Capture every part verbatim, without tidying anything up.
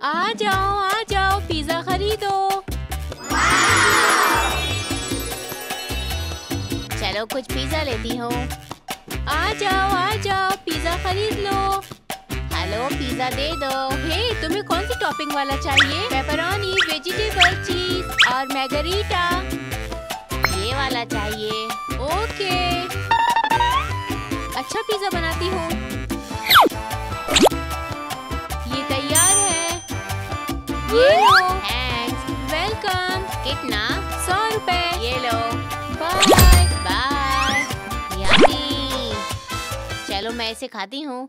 आ जाओ आ जाओ, पिज्जा खरीदो। चलो कुछ पिज्जा लेती हूँ। आ जाओ आ जाओ, पिज्जा खरीद लो। हेलो, पिज्जा दे दो। हे, तुम्हें कौन सी टॉपिंग वाला चाहिए? पेपरोनी, वेजिटेबल, चीज और मैगरीटा। ये वाला चाहिए। ओके, अच्छा पिज्जा बनाती हूँ। ये तैयार है। ये लो। थैंक्स। वेलकम। कितना? सौ रुपए। ये लो। Bye bye. यम्मी। चलो मैं इसे खाती हूँ।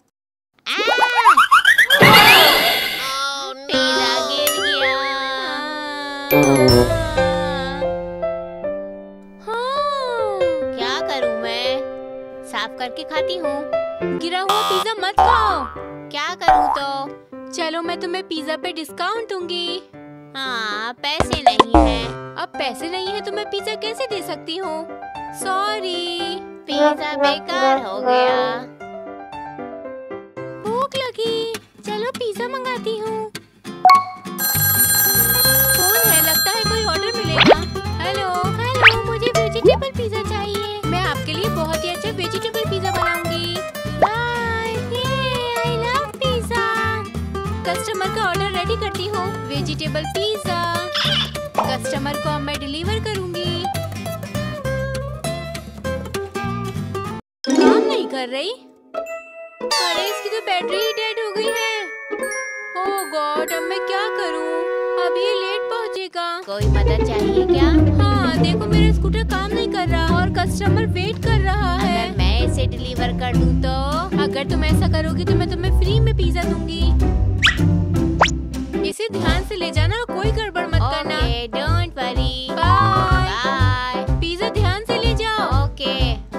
पिज़्ज़ा गिर गया। हाँ। क्या करूँ मैं? साफ करके खाती हूँ। गिरा हुआ पिज्जा मत खाओ। क्या करूँ तो? चलो मैं तुम्हें पिज्जा पे डिस्काउंट दूंगी। हाँ, पैसे नहीं है। अब पैसे नहीं है तो मैं पिज्जा कैसे दे सकती हूँ? सॉरी। पिज्जा बेकार हो गया। भूख लगी, चलो पिज्जा मंगाती हूँ। कौन है? लगता है कोई ऑर्डर मिलेगा। हेलो हेलो, मुझे वेजिटेबल पिज्जा चाहिए। मैं आपके लिए बहुत ही अच्छा वेजिटेबल पिज्जा बनाऊंगी। बाय। ये आई लव पिज्जा। कस्टमर का ऑर्डर रेडी करती हूँ। Vegetable pizza. कस्टमर को अब मैं डिलीवर करूंगी। काम नहीं कर रही। अरे इसकी तो बैटरी ही डेड हो गई है। ओह गॉड, अब मैं क्या करूं? अब ये लेट पहुंचेगा। कोई मदद चाहिए क्या? हाँ देखो, मेरा स्कूटर काम नहीं कर रहा और कस्टमर वेट कर रहा है। अगर मैं इसे डिलीवर कर दूं तो? अगर तुम ऐसा करोगी तो मैं तुम्हें फ्री में पिज्जा दूंगी। इसे ध्यान से ले जाना और कोई गड़बड़ मत करना। Okay, don't worry. Bye bye. Pizza ध्यान से ले जाओ। ओके।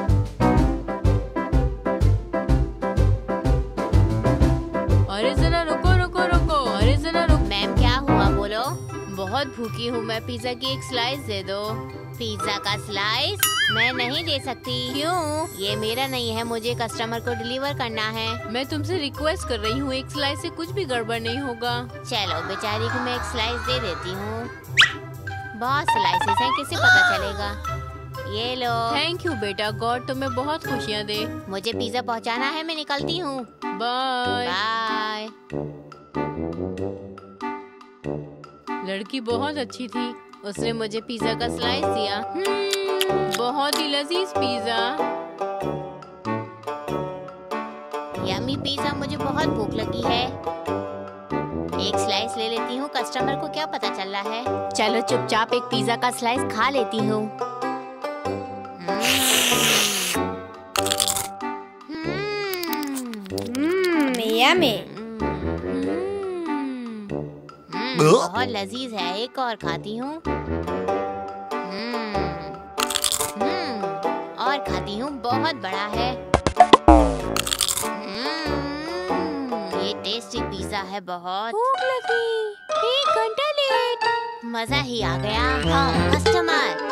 अरे जरा रुको रुको रुको, अरे जरा रुको। मैम क्या हुआ, बोलो। बहुत भूखी हूँ मैं, पिज्जा की एक स्लाइस दे दो। पिज्जा का स्लाइस मैं नहीं दे सकती। क्यों? ये मेरा नहीं है, मुझे कस्टमर को डिलीवर करना है। मैं तुमसे रिक्वेस्ट कर रही हूँ, एक स्लाइस से कुछ भी गड़बड़ नहीं होगा। चलो बेचारी को मैं एक स्लाइस दे देती हूँ। बहुत स्लाइसेस हैं, किसे पता चलेगा। ये लो। थैंक यू बेटा, गॉड तुम्हें बहुत खुशियाँ दे। मुझे पिज्जा पहुँचाना है, मैं निकलती हूँ। बाय। बाय। लड़की बहुत अच्छी थी, उसने मुझे पिज्जा का स्लाइस दिया। हम्म, बहुत ही लजीज पिज्जा। यम्मी पिज्जा, मुझे बहुत भूख लगी है। एक स्लाइस ले लेती हूँ, कस्टमर को क्या पता चल रहा है। चलो चुपचाप एक पिज्जा का स्लाइस खा लेती हूँ। यम्मी। बहुत लजीज है, एक और खाती हूँ। और खाती हूँ, बहुत बड़ा है। ये टेस्टी पिज्जा है बहुत। भूख लगी, एक घंटा लेट। मजा ही आ गया। हाँ, कस्टमर।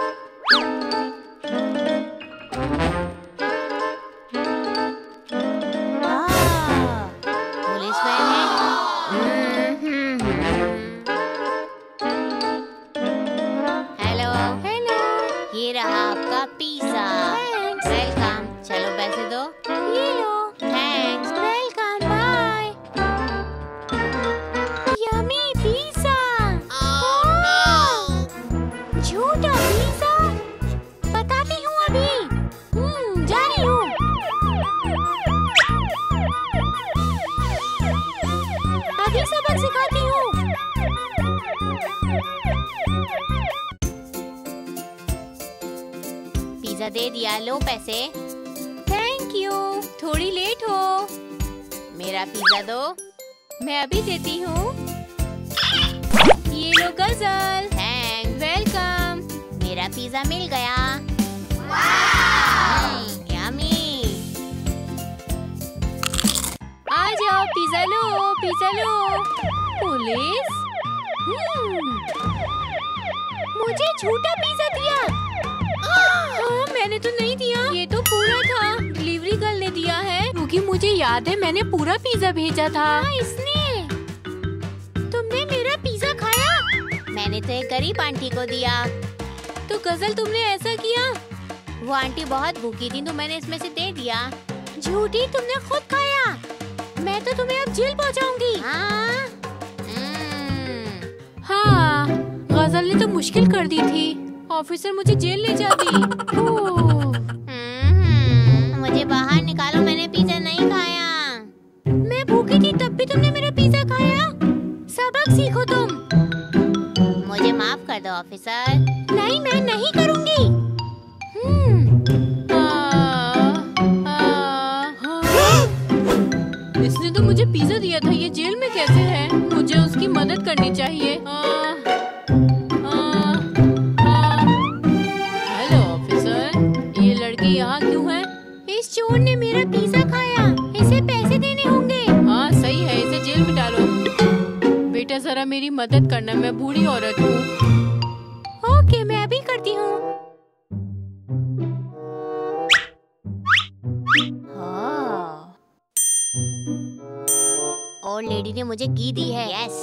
ये रहा आपका पिज्जा। वेलकम। चलो पैसे दो। ये लो। Thanks. Welcome. Bye. Yummy pizza. झूठा पिज्जा। बताती हूँ अभी। हम्म, जा रही हूँ। अभी सबक सिखाती हूँ। पिज्जा दे दिया, लो पैसे। Thank you. थोड़ी लेट हो। मेरा पिज्जा दो। मैं अभी देती हूँ। ये लो गजल। थैंक्स। वेलकम। मेरा पिज्जा मिल गया। यम्मी। आ जाओ, पिज्जा लो, पिज्जा लो। पुलिस। हम्म, मुझे झूठा पिज्जा दिया। हाँ, मैंने तो नहीं दिया, ये तो पूरा था। डिलीवरी गर्ल ने दिया है, क्योंकि मुझे याद है मैंने पूरा पिज्जा भेजा था। हाँ, इसने। तुमने मैंने तो एक गरीब आंटी को दिया। तो गजल तुमने ऐसा किया? वो आंटी बहुत भूखी थी तो मैंने इसमें से दे दिया। झूठी, तुमने खुद खाया। मैं तो तुम्हें अब जेल पहुंचाऊंगी। हाँ? हम्म। हाँ, गजल ने तो मुश्किल कर दी थी। ऑफिसर मुझे जेल ले जाती। ओह। हम्म, मुझे बाहर निकालो, मैंने पिज्जा नहीं खाया। मैं भूखी थी तब भी तुमने मेरा पिज्जा खाया। सबक सीखो तुम। मुझे माफ कर दो ऑफिसर। नहीं, मैं नहीं करूंगी। हम्म। आ, आ, हाँ। इसने तो मुझे पिज्जा दिया था, ये जेल में कैसे है? मुझे उसकी मदद करनी चाहिए। आ, आ, आ, हेलो ऑफिसर, ये लड़की यहाँ क्यों है? इस चोर ने मेरा पिज्जा खाया, इसे पैसे देने होंगे। हाँ सही है, इसे जेल में डालो। बेटा जरा मेरी मदद करना, मैं बूढ़ी औरत हूँ। ओके, मैं अभी करती हूँ। ओल्ड लेडी ने मुझे की दी है। यस।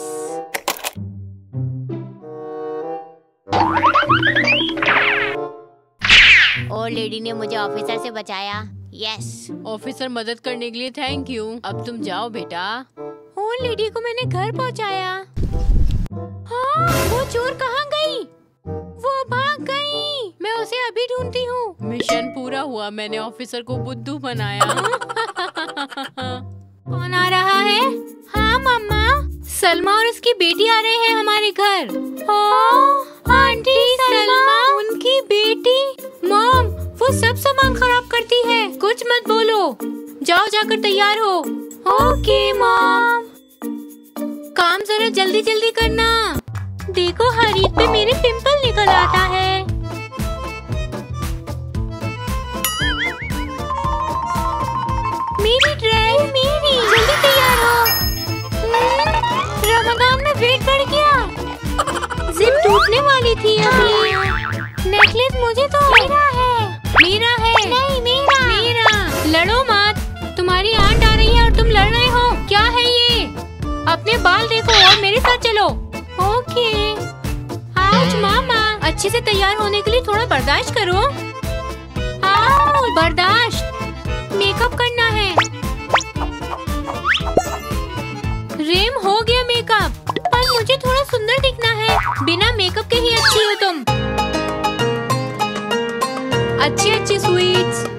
ओल्ड लेडी ने मुझे ऑफिसर से बचाया। यस। ऑफिसर मदद करने के लिए थैंक यू। अब तुम जाओ बेटा। ओल्ड लेडी को मैंने घर पहुंचाया। हाँ, वो चोर कहाँ गई? वो भाग गई। मैं उसे अभी ढूंढती हूँ। मिशन पूरा हुआ, मैंने ऑफिसर को बुद्धू बनाया। कौन आ रहा है? हाँ मम्मा, सलमा और उसकी बेटी आ रहे हैं हमारे घर। ओह, आंटी सलमा, उनकी बेटी। मॉम, वो सब सामान खराब करती है। कुछ मत बोलो, जाओ जाकर तैयार हो। Okay mom. काम जरा जल्दी जल्दी करना। देखो हर ईद पे मेरे पिंपल निकल आता है। मेरी ड्रेस, मेरी जल्दी तैयार हो। रमजान में वेट बढ़ गया। जिप टूटने वाली थी अभी। नेकलेस मुझे तो मेरा है। मेरा है। नहीं मेरा। मेरा। लड़ो मत, तुम्हारी आंट आ रही है और तुम लड़ रहे हो। क्या है ये? अपने बाल देखो और मेरे साथ चलो। ओके। आज मामा, अच्छे से तैयार होने के लिए थोड़ा बर्दाश्त करो। आओ, बर्दाश्त। मेकअप करना है। रेम, हो गया मेकअप, पर मुझे थोड़ा सुंदर दिखना है। बिना मेकअप के ही अच्छी हो तुम। अच्छी अच्छी स्वीट्स।